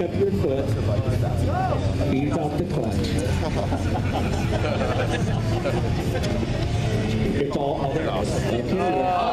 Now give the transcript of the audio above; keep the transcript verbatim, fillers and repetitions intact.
up your foot, ease off the clutch. It's all, oh, there it is. Okay.